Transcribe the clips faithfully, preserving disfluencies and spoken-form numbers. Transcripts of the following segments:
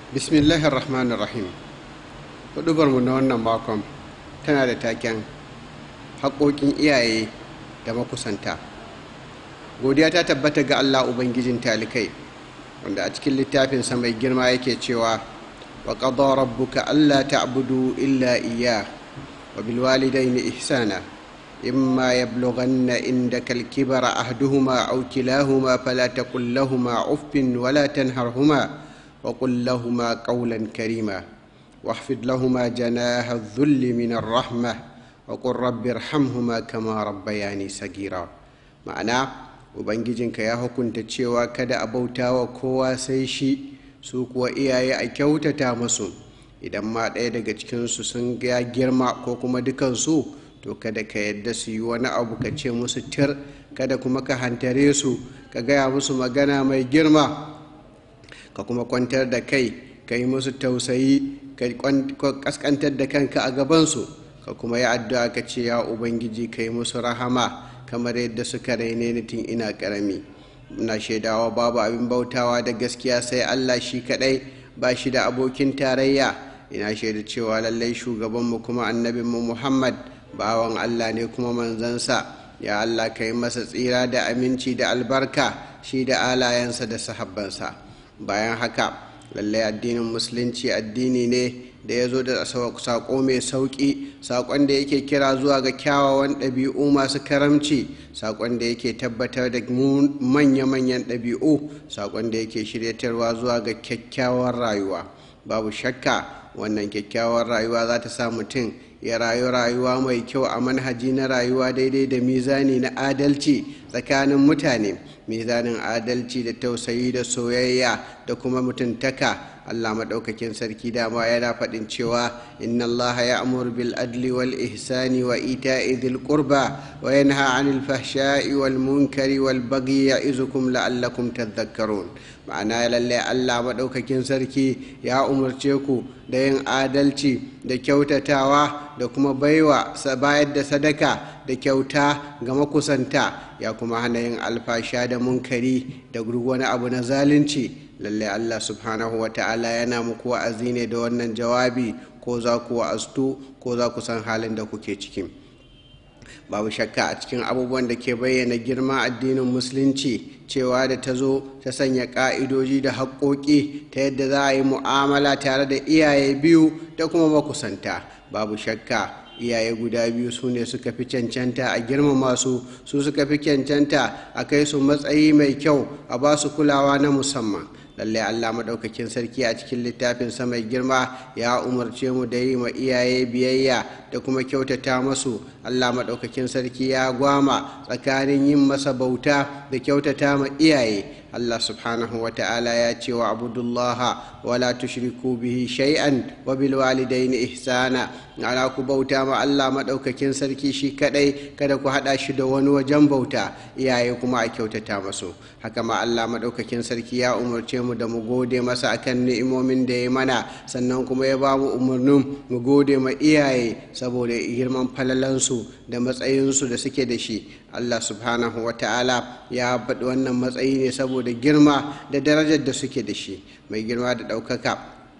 Bismillahir Rahmanir Rahim. Hudubar mu na wannan makon tana da taken haƙoƙin iyaye da makusanta. Godiya ta tabbata ga Allah Ubangijin talikai, wanda a cikin littafinsa mai girma yake cewa wa qada rabbuka alla ta'budu illa iyyah wa bil walidayni ihsana imma yablughanna indaka al-kibara ahaduhuma aw kilahuma fala taqul lahumā uffin wa la tanharhumā وقل لهما قولا كريما واخفض لهما جناح الذل من الرحمة وقل رب ارحمهما كما ربياني صغيرا. ma'ana ubangijinka ya hukunta cewa kada a bauta wa kowa sai shi, su kuwa iyaye a kyautata musu. Idan ma ɗaya daga cikinsu sun ya girma ko kuma dukansu, to kada ka yadda su yi wani abu ka ce musu tir, kada kuma ka hantare su ka gaya musu magana mai girma, ka kuma kwantar da kai ka yi musu tausayi, ka kaskantar da kanka a gabansu, ka kuma yi addu'a ka ce ya ubangiji ka yi musu rahama kamar yadda suka raine ni tun ina karami. Ina shaidawa babu abin bautawa da gaskiya sai Allah shi kadai, ba shi da abokin tarayya. Ina shaida cewa lallai shugabanmu kuma annabinmu Muhammad bawan Allah ne kuma manzansa. Ya Allah ka yi masa tsira da aminci da albarka, shi da alayensa da sahabbansa. Bayan haka, lallai addinin musulunci addini ne da ya zo da saƙo mai sauƙi, saƙon da yake kira zuwa ga kyawawan ɗabi'u masu karamci, saƙon da yake tabbatar da manya-manyan ɗabi'u, saƙon da yake shiryatarwa zuwa ga kyakkyawar rayuwa. Babu shakka wannan kyakkyawar rayuwa za ta sa mutum ya rayu rayuwa mai kyau a manhaji na rayuwa daidai da mizani na adalci tsakanin mutane, mizanin adalci da tausayi da soyayya da kuma mutuntaka. Allah maɗaukakin sarki dama yana faɗin cewa inna Allah ya'muru bil adli wal ihsani wa ita'i dhil qurba wa yanha 'anil fahsha'i wal munkari wal baghi ya'izukum la'allakum tadhakkarun. Ma'ana lalle Allah maɗaukakin sarki ya umarce ku da yin adalci da kyautatawa da kuma baiwa bayar da sadaka da kyauta ga makusanta, ya kuma hana yin alfasha da munkari da wani abu na zalunci. Lalle Allah subhanahu wa ta'ala yana muku wa'azi ne da wannan jawabi, ko za ku wa'aztu ko za ku san halin da kuke ciki. Babu shakka a cikin abubuwan da ke bayyana girma addinin musulunci cewa da ta zo ta sanya ƙa'idoji da haƙƙoƙi ta yadda za a yi mu'amala tare da iyaye biyu da kuma makusanta. Babu shakka iyaye guda biyu su ne suka fi cancanta a girmama su, su suka fi cancanta a kai su matsayi mai kyau, a ba su kulawa na musamman. Lallai Allah maɗaukakin sarki a cikin littafinsa mai girma ya umarce mu da yi ma iyaye biyayya da kuma kyautata masu. Allah maɗaukakin sarki ya gwama tsakanin yin masa bauta da kyautata ma iyaye. Allah subhanahu wa ta'ala ya ce wa abudullaha wa la tushriku bihi shay'an wa bil walidayni ihsana. Ana ku bauta ma Allah maɗaukakin sarki shi kadai, kada ku haɗa shi da wani wajen bauta, iyaye kuma a kyautata masu. Haka ma Allah maɗaukakin sarki ya umarce mu da mu gode masa akan ni'imomin da ya mana, sannan kuma ya ba mu umarnin mu gode ma iyaye saboda girman falalansu da matsayinsu da suke da shi. Allah subhanahu wa ta'ala ya faɗi wannan matsayi ne saboda girma da darajar da suke da shi. Mai girma da ɗaukaka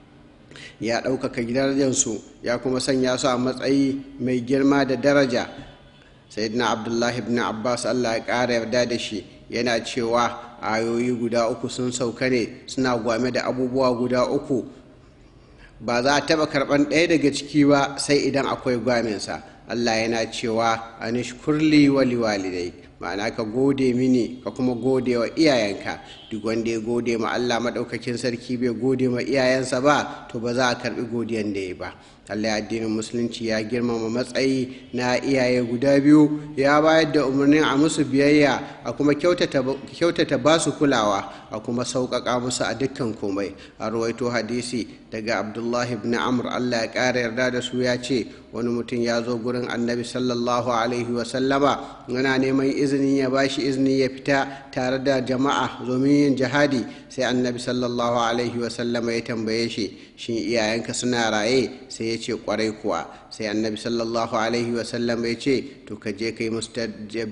ya ɗaukaka darajarsu ya kuma sanya su a matsayi mai girma da daraja. Sayyidina Abdullah ibn Abbas Allah ya ƙara yarda da shi yana cewa ayoyi guda uku sun sauka ne suna gwame da abubuwa guda uku, ba za a taɓa karɓan ɗaya daga ciki ba sai idan akwai gwamensa. Allah yana cewa anishkurli wa liwalidai, ma'ana ka gode mini ka kuma gode wa iyayenka. Duk wanda ya gode ma Allah maɗaukakin sarki bai gode ma iyayensa ba, to ba za a karɓi godiyan da ya ba. Allah addinin musulunci ya girmama matsayi na iyaye guda biyu, ya bayar da umarnin a musu biyayya, a kuma kyautata ba su kulawa, a kuma sauƙaƙa musu a dukkan komai. A rawaito hadisi daga Abdullahi ibn Amr Allah ya ƙara yarda da su ya ce wani mutum ya zo gurin annabi sallallahu alaihi wasallama yana neman izinin ya bashi izini ya fita tare da jama'a domin yin jihadi. Sai annabi sallallahu alaihi wasallama ya tambaye shi, shin iyayenka suna raye? Sai ya ce kwarai kuwa. Sai annabi sallallahu alaihi wasallama ya ce to ka je kai musu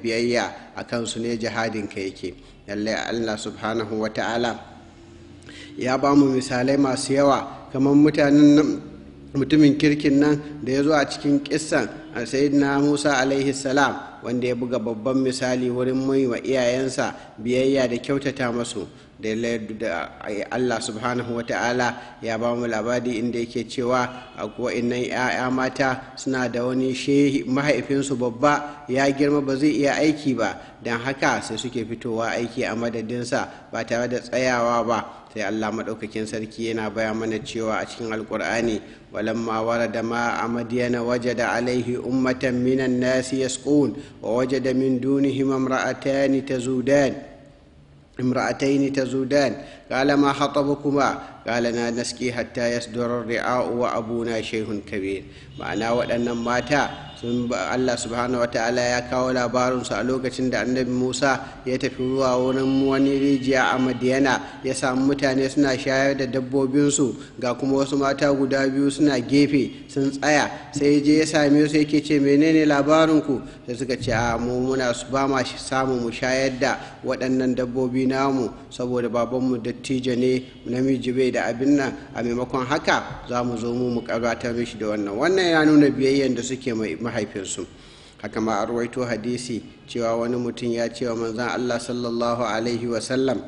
biyayya, a kansu ne jihadinka yake. Lallai Allah subhanahu wa ta'ala ya ba mu misalai masu yawa kamar mutanen mutumin kirkin nan da ya zo a cikin kissan sayyidina Musa alaihi salam, wanda ya buga babban misali wurin mai wa iyayensa biyayya da kyautata masu da Allah subhanahu wa ta'ala ya ba mu labari inda yake cewa akwai innan ya'ya mata suna da wani shehi mahaifinsu babba ya girma ba zai iya aiki ba, don haka sai suke fitowa aiki a madadinsa ba tare da tsayawa ba. sai Allah maɗaukakin sarki yana baya mana cewa a cikin alkur'ani walamma warada ma a madiyana wajada alaihi ummatan minan nasi yasqun wa wajada min dunihim imra'atani tazudan امرأتين تزودان قال ما خطبكما قال لا نسقي حتى يصدر الرعاء وأبونا شيخ كبير. ma'ana waɗannan mata sun Allah subhanahu wataala ya kawo labarinsu a lokacin da annabi Musa ya tafi zuwa wurin wani rijiya a Madiyana, ya samu mutane suna shayar da dabbobinsu, ga kuma wasu mata guda biyu suna gefe sun tsaya. sai je ya same su yake ce menene labarinku? sai suka ce a mu muna ba ma samu mu shayar da waɗannan dabbobi namu saboda babanmu dattijo ne, namiji bai da abin nan, a maimakon haka za mu zo mu mu karata mishi da wannan wannan ya nuna biyayyen da suke mai mahaifinsu. haka ma a ruwaito hadisi cewa wani mutum ya ce wa manzan Allah sallallahu alaihi wasallam,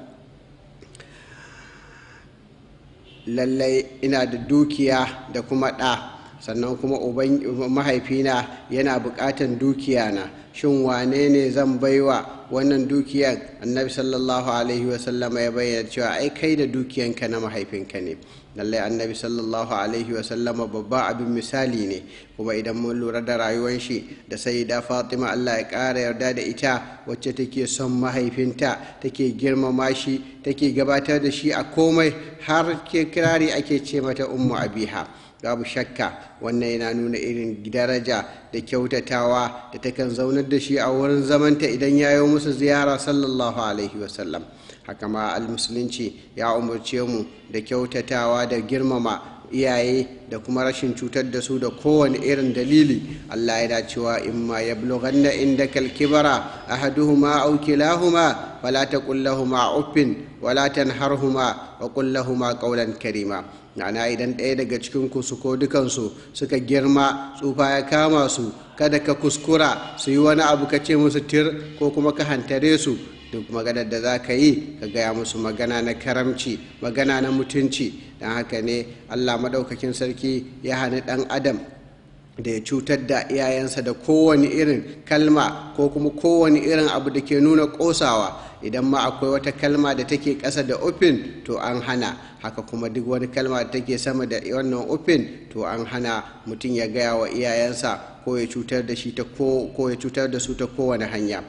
lallai ina da dukiya da kuma ɗa, sannan kuma mahaifina yana buƙatan dukiya na, shin wane ne zan baiwa wannan dukiyar? Annabi sallallahu alaihi wasallam ya bayyana cewa ai kai da dukiyanka na mahaifinka ne. lallai annabi sallallahu alaihi wasallama babba abin misali ne, kuma idan mun lura da rayuwar shi da sayyida Fatima Allah ya ƙara yarda da ita, wacce take son mahaifinta, take girmama shi, take gabatar da shi a komai, har ke kirari ake ce mata ummu abiha. babu shakka wannan yana nuna irin daraja da kyautatawa da takan zaunar da shi a wurin zamanta idan ya yi musu ziyara sallallahu alaihi wasallam. haka ma al-musulunci ya umarce mu da kyautatawa da girmama iyaye da kuma rashin cutar da su da kowane irin dalili. Allah yana cewa imma yablughanna indakal kibara ahaduhuma aw kilahuma fala taqul lahumu uffin wala tanharhuma wa qul lahumu qawlan karima. ma'ana idan ɗaya daga cikin ku su ko dukansu suka girma, tsufa ya kama su, kada ka kuskura su yi wani abu ka ce musu tir ko kuma ka hantare su. duk maganar da za ka yi ka gaya musu magana na karamci, magana na mutunci. don haka ne Allah maɗaukakin sarki ya hana ɗan adam da ya cutar da iyayensa da kowane irin kalma ko kuma kowane irin abu da ke nuna ƙosawa. idan ma akwai wata kalma da take ƙasa da ufin to an hana, haka kuma duk wani kalma da take sama da wannan ufin to an hana mutum ya gaya wa iyayensa ko ya cutar da shi ta ko ya cutar da su ta kowane hanya.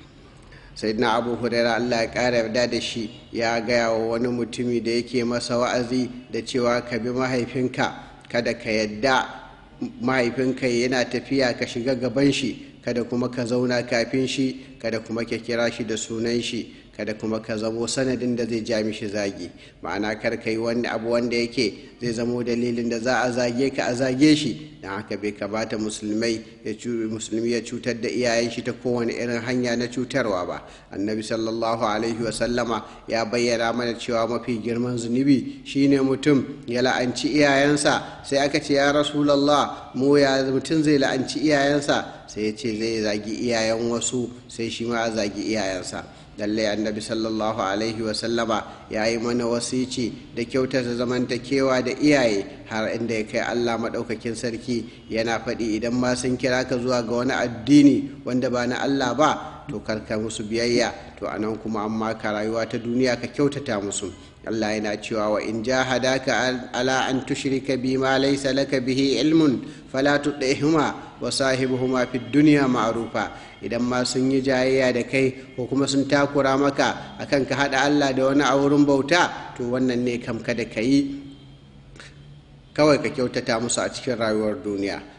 sayyidina abu huraira Allah ya ƙara yarda da shi ya gaya wa wani mutumi da yake masa wa'azi da cewa ka bi mahaifinka, kada ka yadda mahaifinka yana tafiya ka shiga gaban shi, kada kuma ka zauna kafin shi, kada kuma ka kira shi da sunan shi, kada kuma ka zamo sanadin da zai ja mishi zagi. ma'ana kar ka yi wani abu wanda yake zai zamo dalilin da za a zage ka a zage shi. don haka bai kamata musulmai musulmi ya cutar da iyayen shi ta kowane irin hanya na cutarwa ba. annabi sallallahu alaihi wasallama ya bayyana mana cewa mafi girman zunubi shine mutum ya la'anci iyayensa. sai aka ce ya rasulallah, mu ya mutum zai la'anci iyayensa? sai ya ce zai zagi iyayen wasu, sai shi ma a zagi iyayensa. lallai annabi sallallahu alaihi wasallama ya yi mana wasici da kyautata zamantakewa da iyaye, har inda ya kai Allah maɗaukakin sarki yana faɗi idan ma sun kira ka zuwa ga wani addini wanda ba na Allah ba to karka musu biyayya. to anan kuma amma ka rayuwa ta duniya ka kyautata musu. Allah yana cewa wa in jahadaka ala an tushrika bima laysa laka bihi ilmun fala tudihuma wa sahibuhuma fid dunya ma'rufa. idan ma sun yi jayayya da kai ko kuma sun takura maka akan ka hada Allah da wani a wurin bauta, to wannan ne kam kada ka yi, kawai ka kyautata musu a cikin rayuwar duniya.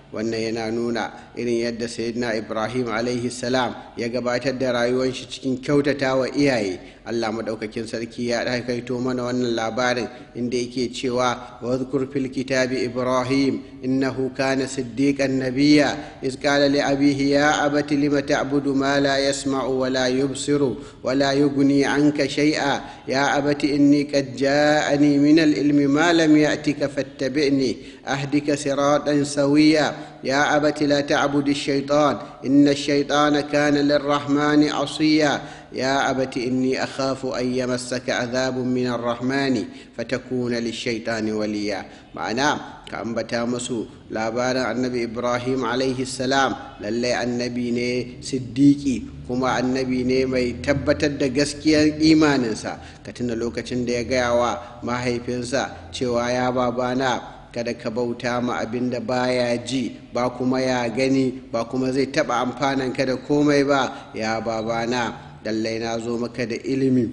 wannan yana nuna irin yadda sayyidina Ibrahim alaihi salam ya gabatar da rayuwar shi cikin kyautata wa iyaye. Allah madaukakin sarki ya kaito mana wannan labarin inda yake cewa wadhkur fil kitabi Ibrahim innahu kana siddiqan nabiyya iz qala li abihi ya abati lima ta'budu ma la yasma'u wa la yubsiru wa la yughni 'anka shay'a ya abati inni qad ja'ani min al-ilmi ma lam ya'tika fattabi'ni ahdika siratan sawiyya يا أبت لا تعبد الشيطان إن الشيطان كان للرحمن عصيا يا أبت إني أخاف أن يمسك عذاب من الرحمن فتكون للشيطان وليا. معناه كأنبتا مسو لابارا النبي إبراهيم عليه السلام للي النبي ني صديقي كما النبي ني مي تبتد غسكيان إيماننسا كتن لوكacin da ya gaya wa mahaifinsa cewa ya babana kada ka bauta ma abin da baya ji ba kuma ya gani ba kuma zai taba amfanan ka da komai ba. Ya babana lallai na zo maka da ilimi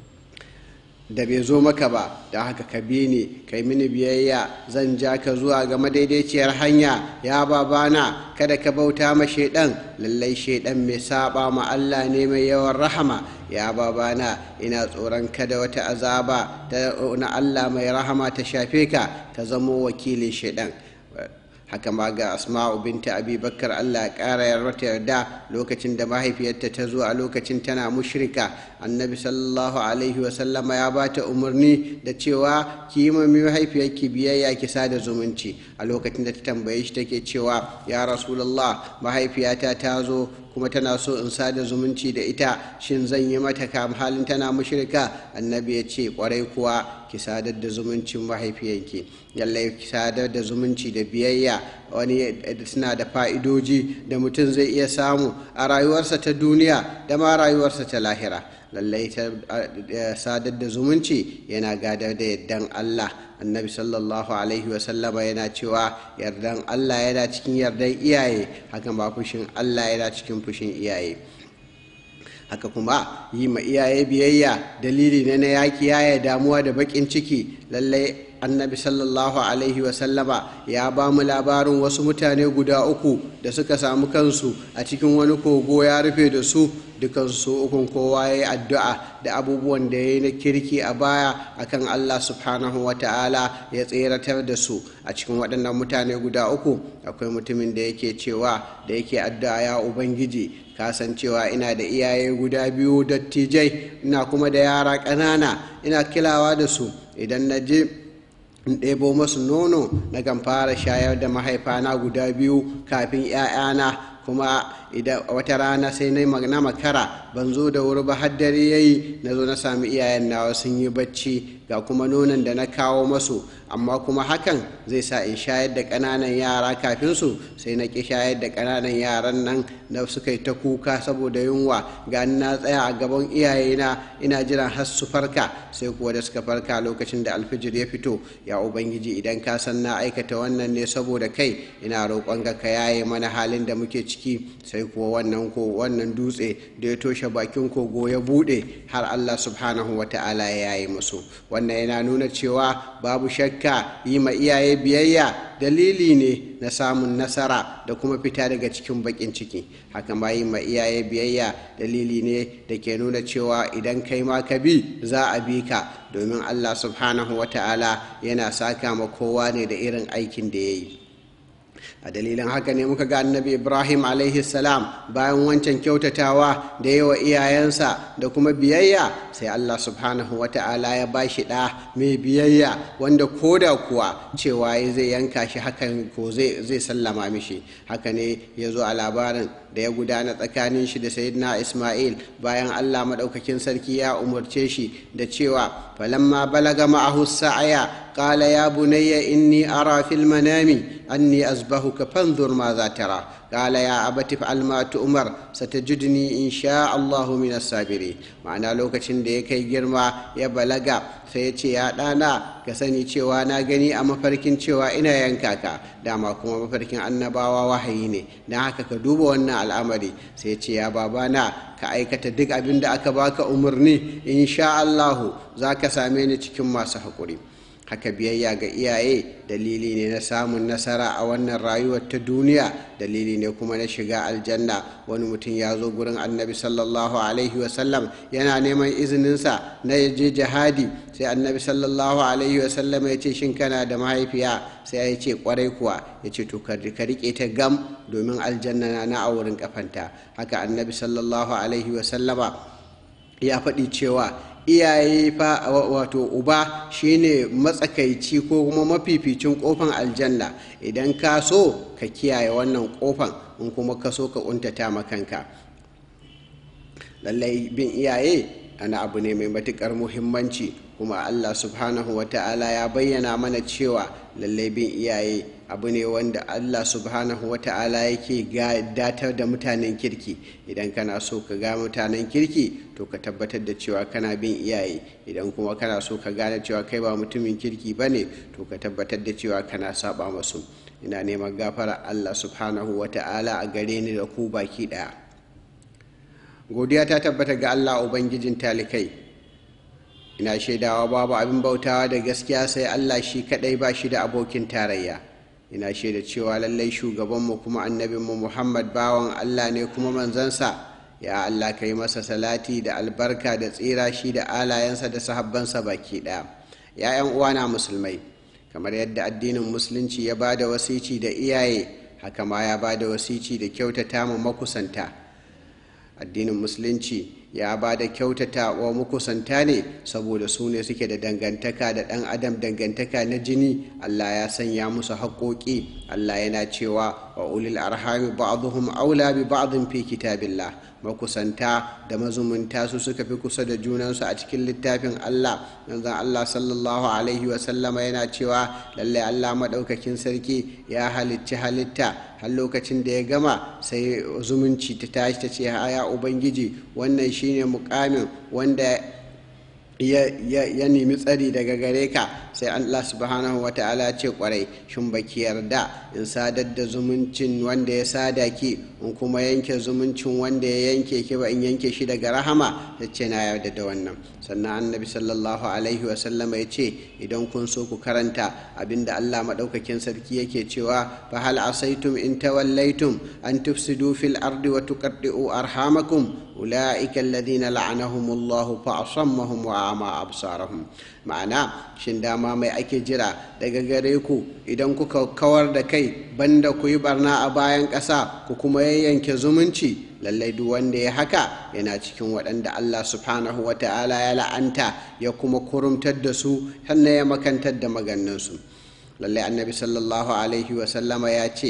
da bai zo maka ba, da haka ka bi ni kai mini biyayya zan ja ka zuwa ga madaidaiciyar hanya. Ya babana kada ka bauta ma shaidan, lallai shaidan mai saba ma Allah ne mai yawan rahama. Ya babana ina tsoron kada wata azaba na Allah mai rahama ta shafe ka ka zamo wakilin shaidan. Haka ma ga Asma'u binta Abi Bakar Allah ya ƙara yarda yarda lokacin da mahaifiyarta ta zo a lokacin tana mushrika, annabi sallallahu alaihi wasallama ya ba ta umarni da cewa ki yi mami mahaifiyarki biyayya ki sada zumunci. A lokacin da ta tambaye shi take cewa ya Rasulullah mahaifiyata ta zo kuma tana so in sada zumunci da ita, shin zan yi mata kam halin tana mushrika? Annabi ya ce kwarai kuwa ki sadar da zumuncin mahaifiyarki. Yallai ki sadar da zumunci da biyayya wani suna da fa'idoji da mutum zai iya samu a rayuwarsa ta duniya da ma rayuwarsa ta lahira. Lallai ta sadar da zumunci yana gadar da yardan Allah. Annabi sallallahu alaihi wasallama yana cewa yardan Allah yana cikin yardan iyaye, hakan ba fushin Allah yana cikin fushin iyaye. Haka kuma yi ma iyaye biyayya dalili ne na yaki yaya damuwa da bakin ciki. Lallai annabi sallallahu alaihi wasallama ya ba mu labarin wasu mutane guda uku da suka samu kansu a cikin wani kogo ya rufe da su, dukansu ukun kowa ya yi addu'a da abubuwan da ya yi na kirki a baya akan Allah subhanahu wa ta'ala ya tseratar da su. A cikin waɗannan mutane guda uku akwai mutumin da yake cewa da yake addu'a ya Ubangiji kasancewa ina da iyaye guda biyu dattijai, ina kuma da yara ƙanana, ina kilawa da su, idan na je in ɗebo masu nono na kan fara shayar da mahaifana guda biyu kafin 'ya'yana, kuma idan wata rana sai na makara ban zo da wuri ba har dare yayi na zo na sami iyayen nawa sun yi bacci ga kuma nonon da na kawo masu, amma kuma hakan zai sa in shayar da ƙananan yara kafin su, sai na ƙi shayar da ƙananan yaran nan da suka yi ta kuka saboda yunwa, ga na tsaya a gaban iyayena ina jiran har su farka. Sai kuwa da suka farka lokacin da alfijir ya fito, ya Ubangiji idan ka san na aikata wannan ne saboda kai, ina roƙon ka yaye mana halin da muke ciki. Sai kuwa wannan ko wannan dutse da ya toshe bakin kogo ya buɗe har Allah subhanahu wa ta'ala ya yaye musu. Wannan yana nuna cewa babu shakka yi ma iyaye biyayya dalili ne na samun nasara da kuma fita daga cikin bakin ciki. Haka ma yi ma iyaye biyayya dalili ne da ke nuna cewa idan kai ma ka bi za a bi ka, domin Allah subhanahu wa ta'ala yana saka ma kowa ne da irin aikin da ya yi. A dalilin haka ne muka ga annabi Ibrahim alaihi salam bayan wancan kyautatawa da yawa iyayensa da kuma biyayya, sai Allah subhanahu wa ta'ala ya ba shi ɗa mai biyayya wanda koda kuwa cewa zai yanka shi hakan ko zai sallama mishi. Haka ne ya zo a labarin da ya gudana tsakanin shi da sayyidina Ismail bayan Allah madaukakin sarki ya umarce shi da cewa falamma balaga ma'ahu sa'aya قال يا بني إني أرى في المنام أني أذبحك فانظر ماذا ترى قال يا أبت افعل ما تؤمر ستجدني إن شاء الله من الصابرين. ma'ana lokacin da ya kai girma ya balaga sai ya ce ya ɗana ka sani cewa na gani a mafarkin cewa ina yanka ka, dama kuma mafarkin annabawa wahayi ne, don haka ka duba wannan al'amari. sai ya ce ya babana ka aikata duk abin da aka baka umarni, insha Allahu za ka same ni cikin masu haƙuri. haka biyayya ga iyaye dalili ne na samun nasara a wannan rayuwar ta duniya, dalili ne kuma na shiga aljanna. Wani mutum ya zo gurin annabi sallallahu alaihi wasallam yana neman izininsa na ya je jihadi, sai annabi sallallahu alaihi wasallam ya ce shin kana da mahaifiya? Sai ya ce kwarai kuwa. Ya ce to ka rike ta gam domin aljanna na a wurin kafanta. Haka annabi sallallahu alaihi wasallama ya faɗi cewa iyaye fa wato uba shine matsakaici ko kuma mafificin kofan aljanna. Idan ka so ka kiyaye wannan kofan, in kuma ka so ka kuntata makanka. Lallai bin iyaye ana abu ne mai matukar muhimmanci, kuma Allah subhanahu wata'ala ya bayyana mana cewa lallai bin iyaye abu ne wanda Allah subhanahu wata'ala yake datar da mutanen kirki. Idan kana so ka ga mutanen kirki, to ka tabbatar da cewa kana bin iyaye. Idan kuma kana so ka gane cewa kai ba mutumin kirki bane, to ka tabbatar da cewa kana saba masu. Ina neman gafara Allah subhanahu wata'ala a gare ni da ku baki daya. Godiya ta tabbata ga Allah ubangijin talikai. Ina shaidawa babu abin bautawa da gaskiya sai Allah shi kadai, ba shi da abokin tarayya. Ina shaida cewa lallai shugabanmu kuma annabinmu Muhammad bawan Allah ne kuma manzansa. Ya Allah ka yi masa salati da albarka da tsira shi da alayensa da sahabbansa baki ɗaya. Ya ƴan uwana musulmai, kamar yadda addinin musulunci ya ba da wasici da iyaye, haka ma ya ba da wasici da kyautata ma makusanta. Addinin musulunci ya ba da kyautata wa makusanta ne saboda su ne suke da dangantaka da ɗan adam, dangantaka na jini. Allah ya sanya musu haƙoƙi. Allah yana cewa wa ulil arhami ba'dhum aula bi ba'dhin fi kitabillah. Makusanta da mazumunta su suka fi kusa da junansu a cikin littafin Allah. Manzon Allah sallallahu alaihi wa sallama yana cewa lallai Allah madaukakin sarki ya halicci halitta, har lokacin da ya gama sai zumunci ta tashi ta ce ya ubangiji, wannan shine mukamin wanda ya, ya, ya nemi tsari daga gare ka. Sai Allah subhanahu wa ta'ala ce kwarai, shin baki yarda in sadar da zumuncin wanda ya sada ki, in kuma yanke zumuncin wanda ya yanke ki ba in yanke shi daga rahama? Ya ce na yarda da wannan. Sannan annabi sallallahu alaihi wa sallama ya ce idan kun so ku karanta abinda Allah madaukakin sarki yake cewa fa hal asaitum in tawallaitum an tufsidu fil ardi wa tuqaddi'u arhamakum ulaika alladhina la'anahumullahu fa asammahum wa ama absarahum. Ma'ana, shin dama mai ake jira daga gare ku idan kuka kawar da kai banda ku yi barna a bayan ƙasa ku kuma yayyanke zumunci? Lallai duk wanda ya haka yana cikin waɗanda Allah subhanahu wa ta'ala ya la'anta, ya kuma kurumtar da su, sannan ya makantar da maganansu. Lallai annabi sallallahu alaihi wa sallama ya ce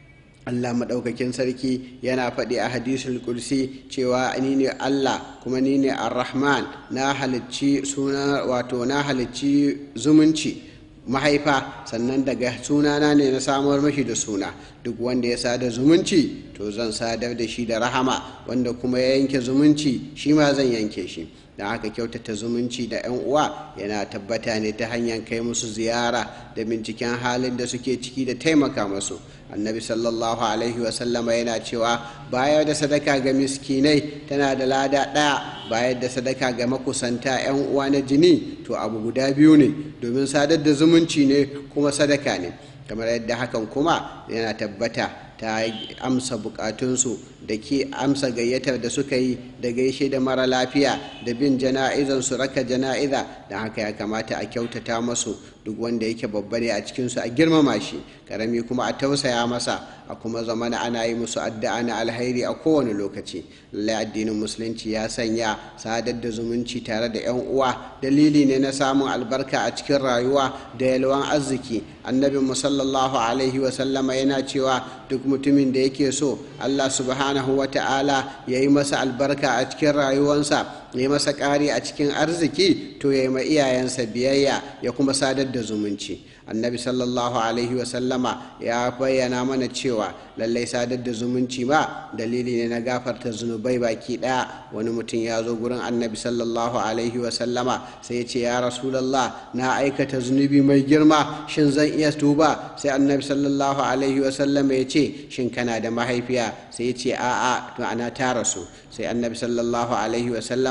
Allah maɗaukakin sarki yana faɗi a hadisul kursi cewa ni ne Allah kuma ni ne ar-Rahman, na halicci suna wato na halicci zumunci mahaifa, sannan daga sunana ne na samar mashi da suna. Duk wanda ya sada zumunci to zan sadar da shi da rahama, wanda kuma ya yanke zumunci shi ma zan yanke shi. Da haka kyautata zumunci da 'yan uwa yana tabbata ne ta hanyar kai musu ziyara da binciken halin da suke ciki da taimaka musu. Annabi sallallahu alaihi wasallama yana cewa bayar da sadaka ga miskinai tana da lada ɗaya, bayar da sadaka ga makusanta 'yan uwa na jini to abu guda biyu ne, domin sadar da zumunci ne kuma sadaka ne. Kamar yadda hakan kuma yana tabbata ta amsa bukatunsu da ke amsa gayyatar da suka yi da gaishe da mara lafiya da bin jana'izan su raka jana'iza. Da haka ya kamata a kyautata masu, duk wanda yake babba ne a cikinsu a girmama shi, karami kuma a tausaya masa, a kuma zamana ana yi musu addu'a na alhairi a kowane lokaci. Lallai addinin musulunci ya sanya sadar da zumunci tare da 'yan uwa dalili ne na samun albarka a cikin rayuwa da yalwan arziki. Annabin mu sallallahu alaihi wa sallama yana cewa duk mutumin da yake so Allah subhanahu wa ta'ala ya yi masa albarka a cikin rayuwansa, ya yi masa ƙari a cikin arziki, to ya yi ma iyayensa biyayya ya kuma sadar da zumunci. Annabi sallallahu alaihi wasallama ya bayyana mana cewa lallai sadar da zumunci ma dalili ne na gafarta zunubai baki ɗaya. Wani mutum ya zo gurin annabi sallallahu alaihi wasallama sai ya ce ya rasulallah, na aikata zunubi mai girma, shin zan iya tuba? Sai annabi sallallahu alaihi wasallama ya ce shin kana da mahaifiya? Sai ya ce a'a, to ana ta rasu. Sai annabi sallallahu alaihi wasallama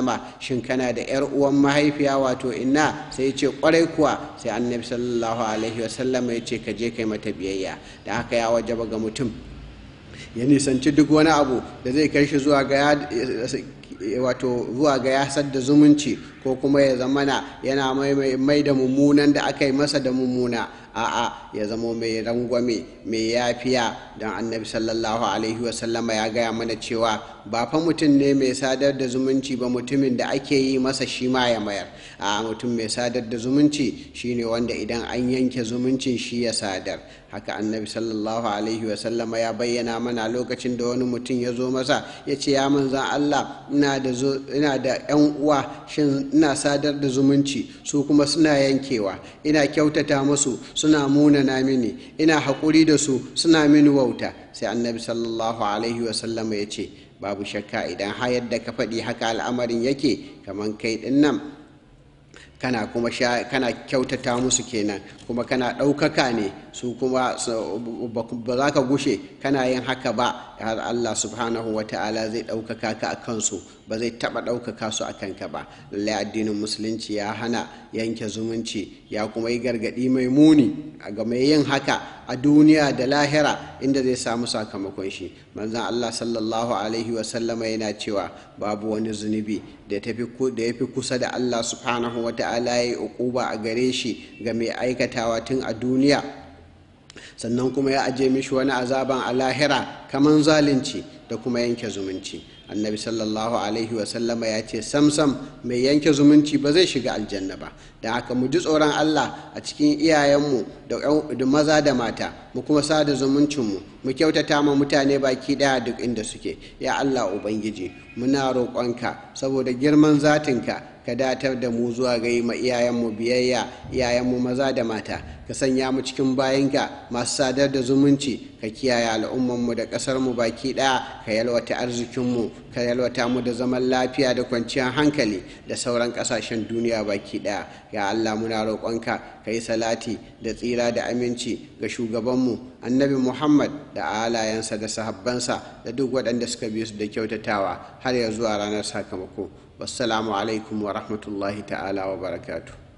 wasallama shin kana da yar uwan mahaifiya wato inna sai ya ce kwarai kuwa, sai annabi sallallahu alaihi wasallama ya ce ka je kai mata biyayya. da haka ya wajaba ga mutum ya nisanci duk wani abu da zai kai shi zuwa ga wato zuwa ga yasar da zumunci ko kuma ya zamana yana mai da mummunan da aka yi masa da mummuna. a'a ya zamo mai rangwame mai yafiya, don annabi sallallahu alaihi wasallama ya gaya mana cewa ba fa mutum ne mai sadar da zumunci ba mutumin da ake yi masa shi ma ya mayar. a mutum mai sadar da zumunci shine wanda idan an yanke zumuncin shi ya sadar. haka annabi sallallahu alaihi wasallama ya bayyana mana lokacin da wani mutum ya zo masa ya ce ya manzan Allah ina da ina da yan uwa, shin ina sadar da zumunci su kuma suna yankewa, ina kyautata musu suna munana mini, ina haƙuri da su suna mini wauta. sai annabi sallallahu alaihi wasallama ya ce babu shakka idan har yadda ka faɗi haka al'amarin yake, kamar kai ɗin nan kana kuma sha kana kyautata musu kenan, kuma kana ɗaukaka ne su kuma ba za ka gushe kana yin haka ba, har Allah subhanahu wa ta'ala zai ɗaukaka ka a kansu, ba zai taɓa ɗaukaka su a kanka ba. lallai addinin musulunci ya hana yanke zumunci, ya kuma yi gargaɗi mai muni ga mai yin haka a duniya da lahira inda zai samu sakamakon shi. manzon Allah sallallahu alaihi wasallama yana cewa babu wani zunubi da ya fi kusa da Allah subhanahu wa ta'ala ya yi uquba a gare shi ga mai aikatawa tun a duniya, sannan kuma ya aje mishi wani azaban a lahira kaman zalunci da kuma yanke zumunci. annabi sallallahu alaihi wasallama ya ce samsam mai yanke zumunci ba zai shiga aljanna ba. da haka mu ji tsoron Allah a cikin iyayenmu da maza da mata, mu kuma sada zumuncinmu, mu kyautata ma mutane baki daya duk inda suke. ya Allah ubangiji muna roƙonka saboda girman zatinka ka datar da mu zuwa ga yi ma iyayenmu biyayya, iyayenmu maza da mata, ka sanya mu cikin bayinka masu sadar da zumunci, ka kiyaye al'ummanmu da ƙasarmu baki ɗaya, ka yalwata arzikinmu, ka yalwata mu da zaman lafiya da kwanciyar hankali da sauran ƙasashen duniya baki ɗaya. ya Allah muna roƙonka ka yi salati da tsira da aminci ga shugabanmu annabi Muhammad da alayensa da sahabbansa da duk waɗanda suka bi su da kyautatawa har ya zuwa ranar sakamako. wassalamu alaikum wa rahmatullahi ta'ala wa barakatuh.